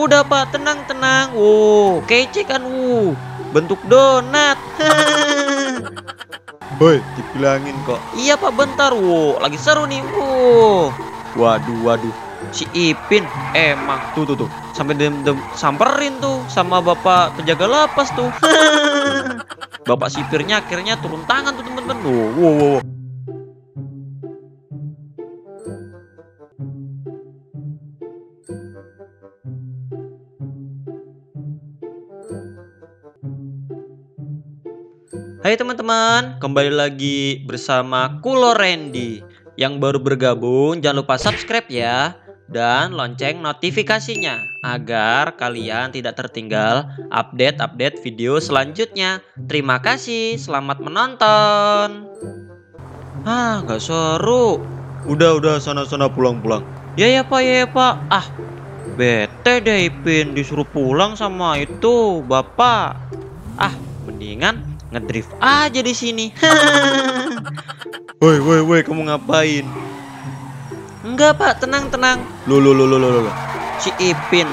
Udah Pak, tenang. Wow, kece kan, bentuk donat. Woi, dibilangin kok. Iya Pak, bentar. Wow, lagi seru nih. Wow. Waduh. Si Ipin emang tuh. Sampai samperin tuh sama bapak penjaga lapas tuh. Bapak sipirnya akhirnya turun tangan tuh teman-teman. Wow. Hai teman-teman, kembali lagi bersama Kulo Randy. Yang baru bergabung jangan lupa subscribe ya, dan lonceng notifikasinya agar kalian tidak tertinggal update video selanjutnya. Terima kasih, selamat menonton. Nggak seru. Udah sana pulang. Ya Pak. Bete deh Ipin, disuruh pulang sama itu bapak. Mendingan ngedrift aja di sini. Woi, kamu ngapain? Enggak Pak, tenang. Lo. Si Ipin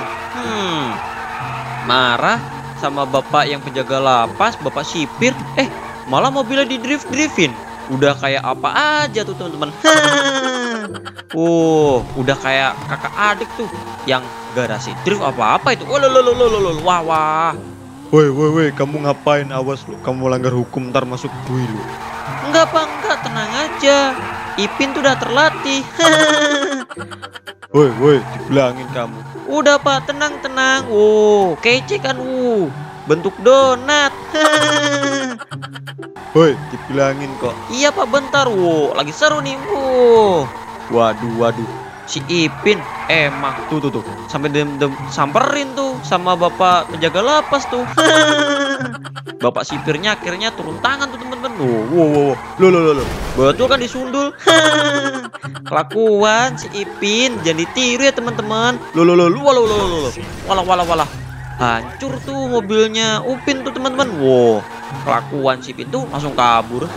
marah sama bapak yang penjaga lapas, bapak sipir. Malah mobilnya di driftin. Udah kayak apa aja tuh teman-teman. Udah kayak kakak adik tuh yang garasi drift apa itu. Wah. Woi, kamu ngapain? Awas lo, kamu langgar hukum ntar masuk bui lo. Enggak Pak, tenang aja. Ipin tuh udah terlatih. Woi, dibilangin kamu. Udah Pak, tenang. Kece kan, bentuk donat. Woi, dibilangin kok. Iya Pak, bentar. Lagi seru nih. Waduh. Si Ipin emang tuh sampai samperin tuh sama bapak penjaga lapas tuh. Bapak sipirnya akhirnya turun tangan tuh teman-teman. Lo. Betul kan, disundul. Kelakuan si Ipin, jangan ditiru ya teman-teman. Walah. Hancur tuh mobilnya Upin tuh teman-teman. Kelakuan si Ipin tuh langsung kabur.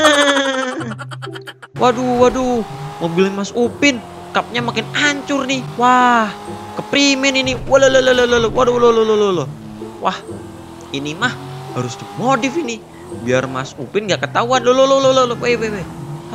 Waduh, mobil Mas Upin kapnya makin hancur nih. Wah, keprimen ini. Waduh. Wah, ini mah harus dimodif ini biar Mas Upin gak ketahuan. Weh.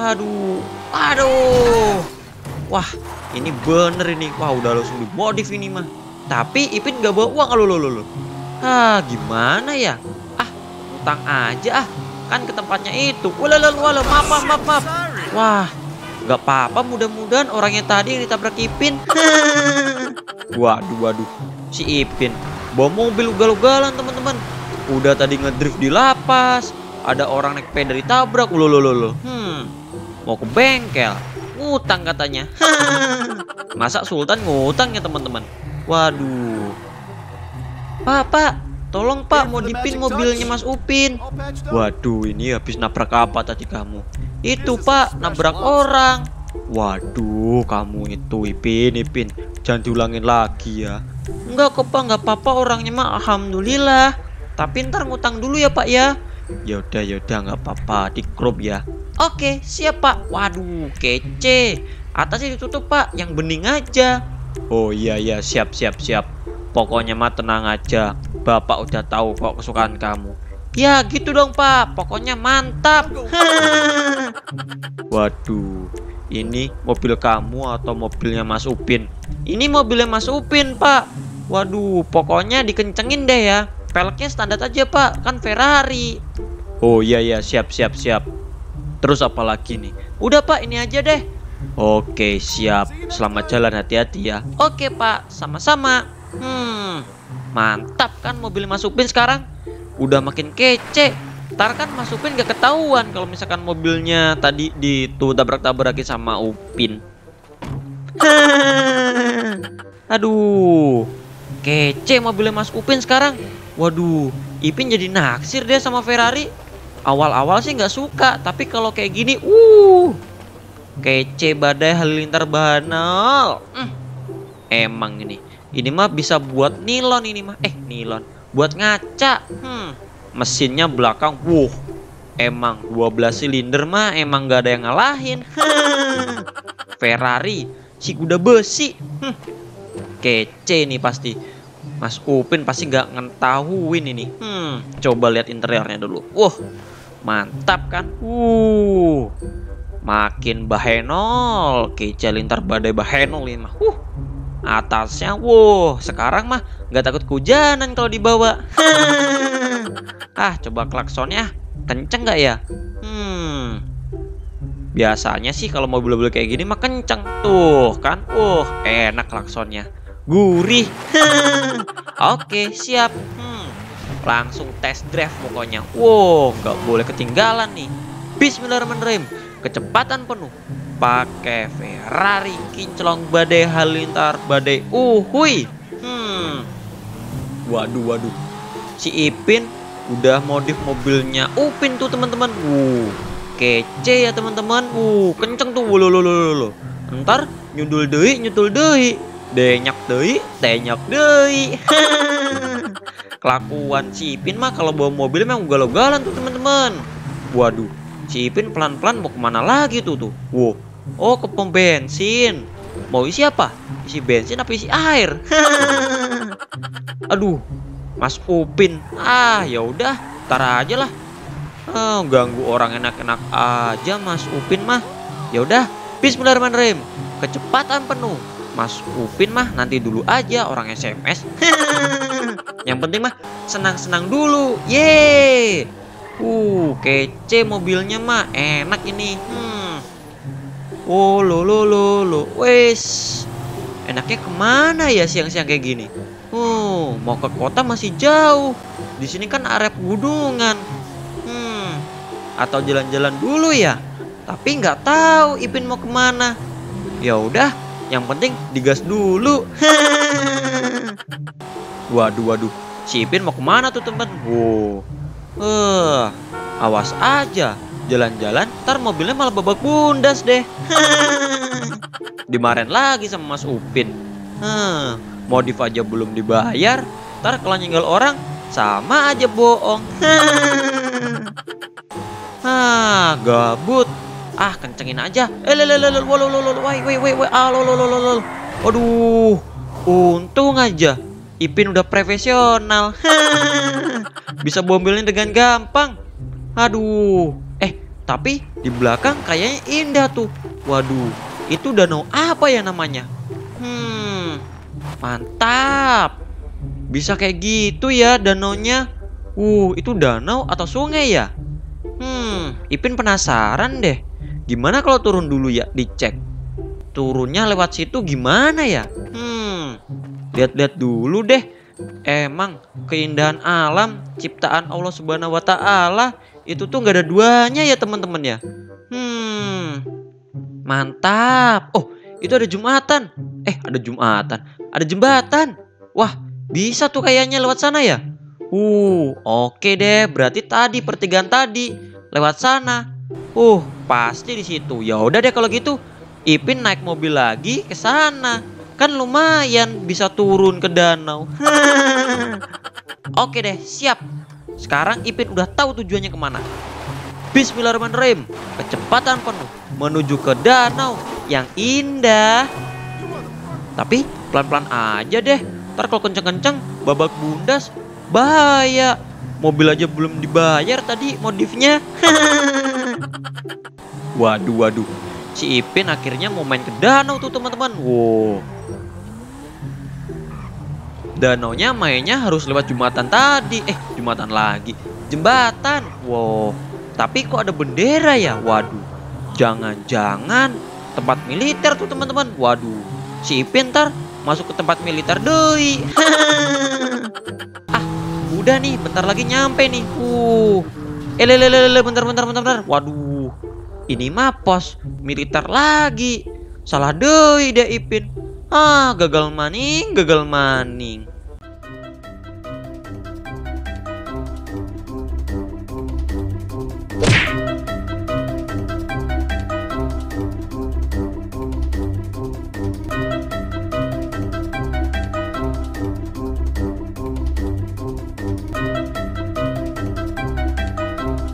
Aduh. Wah, ini bener ini. Wah, udah langsung dimodif ini mah. Tapi Ipin gak bawa uang. Gimana ya? Utang aja kan ke tempatnya itu. Maaf. Wah, gak apa-apa, mudah-mudahan orangnya tadi yang ditabrak Ipin. Waduh. Si Ipin bawa mobil ugal-ugalan teman-teman. Udah tadi ngedrift di lapas, ada orang naik sepeda ditabrak. Mau ke bengkel, ngutang katanya. Masa Sultan ngutang ya teman-teman? Waduh. Pak, tolong Pak, modifin mobilnya Mas Upin. Waduh, ini habis nabrak apa tadi kamu? Itu Pak, nabrak orang. Waduh, kamu itu Ipin, jangan diulangin lagi ya. Enggak kok Pak, nggak apa-apa, orangnya mah alhamdulillah. Tapi ntar ngutang dulu ya Pak ya. Yaudah nggak apa-apa, di crop ya. Oke, siap Pak. Waduh, kece. Atasnya ditutup Pak, yang bening aja. Oh iya, siap. Pokoknya mah tenang aja, Bapak udah tahu kok kesukaan kamu. Ya gitu dong Pak, pokoknya mantap. Waduh, ini mobil kamu atau mobilnya Mas Upin? Ini mobilnya Mas Upin Pak. Waduh, pokoknya dikencengin deh ya. Velgnya standar aja Pak, kan Ferrari. Oh iya, siap. Terus apa lagi nih? Udah Pak, ini aja deh. Oke, siap. Selamat jalan, hati-hati ya. Oke Pak, sama-sama. Mantap kan mobil Mas Upin sekarang? Udah makin kece. Ntar kan Mas Upin gak ketahuan kalau misalkan mobilnya tadi tabrak-tabrakin sama Upin. Aduh, kece mobilnya Mas Upin sekarang. Waduh, Ipin jadi naksir dia sama Ferrari. Awal-awal sih nggak suka, tapi kalau kayak gini, kece badai halilintar banal. Emang ini mah bisa buat nilon ini mah. Nilon buat ngaca. Mesinnya belakang, emang 12 silinder mah emang gak ada yang ngalahin. Ferrari si kuda besi. Kece nih pasti. Mas Upin pasti nggak ngetahuin ini. Coba lihat interiornya dulu. Mantap kan? Makin bahenol, kece lintar badai bahenol ini mah. Atasnya, sekarang mah nggak takut kehujanan kalau dibawa. Coba klaksonnya, kenceng nggak ya? Biasanya sih kalau mobil-mobil kayak gini mah kenceng tuh kan. Enak klaksonnya, gurih. Oke, siap. Langsung test drive pokoknya. Nggak boleh ketinggalan nih. Bismillahirrahmanirrahim. Kecepatan penuh. Pakai Ferrari kinclong badai halilintar badai uhuy. Waduh. Si Ipin udah modif mobilnya Upin tuh teman-teman. Kece ya teman-teman. Kenceng tuh. Ntar nyundul deui. Denyak deui. Kelakuan si Ipin mah kalau bawa mobil memang ugal-ugalan tuh teman-teman. Waduh, si Ipin pelan-pelan mau kemana lagi tuh? Ke pom bensin. Mau isi apa? Isi bensin apa isi air? Aduh, Mas Upin. Ya udah, tar aja lah. Ganggu orang enak-enak aja Mas Upin mah. Ya udah, bismillahirrahmanirrahim. Kecepatan penuh. Mas Upin mah nanti dulu aja, orang SMS. Yang penting mah senang-senang dulu. Yeay. Kece mobilnya mah, enak ini. Wes. Enaknya kemana ya siang-siang kayak gini? Mau ke kota masih jauh. Di sini kan area pegunungan. Atau jalan-jalan dulu ya. Tapi nggak tahu Ipin mau kemana. Ya udah, yang penting digas dulu. Waduh. Si Ipin mau kemana tuh teman? Awas aja. Jalan-jalan, ntar mobilnya malah babak bundas deh. Dimarahin lagi sama Mas Upin. Modif aja belum dibayar, ntar kalau nyenggol orang sama aja bohong. Gabut. Kencengin aja. Waduh, untung aja Ipin udah profesional. Bisa bawa mobilnya dengan gampang. Aduh. Tapi di belakang kayaknya indah tuh. Waduh, itu danau apa ya namanya? Mantap. Bisa kayak gitu ya danaunya. Itu danau atau sungai ya? Ipin penasaran deh. Gimana kalau turun dulu ya, dicek. Turunnya lewat situ gimana ya? Lihat-lihat dulu deh. Emang keindahan alam ciptaan Allah Subhanahu wa Ta'ala itu tuh nggak ada duanya ya teman-teman ya. Mantap. Itu ada jumatan. Ada jembatan. Wah, bisa tuh kayaknya lewat sana ya. Oke deh, berarti tadi pertigaan tadi lewat sana. Pasti di situ. Ya udah deh kalau gitu, Ipin naik mobil lagi ke sana. Kan lumayan bisa turun ke danau. Oke deh, siap. Sekarang Ipin udah tahu tujuannya kemana. Bismillahirrahmanirrahim. Kecepatan penuh menuju ke danau yang indah. Tapi pelan-pelan aja deh. Ntar kalau kenceng-kenceng babak bundas, bahaya. Mobil aja belum dibayar tadi modifnya. Waduh. Si Ipin akhirnya mau main ke danau tuh teman-teman. Danaunya mainnya harus lewat jembatan tadi. Jembatan lagi. Jembatan. Tapi kok ada bendera ya? Waduh. Jangan-jangan tempat militer tuh teman-teman. Waduh. Si Ipin ntar masuk ke tempat militer deui. Udah nih, bentar lagi nyampe nih. Bentar. Waduh. Ini mah pos militer lagi. Salah deui deh Ipin. Gagal maning.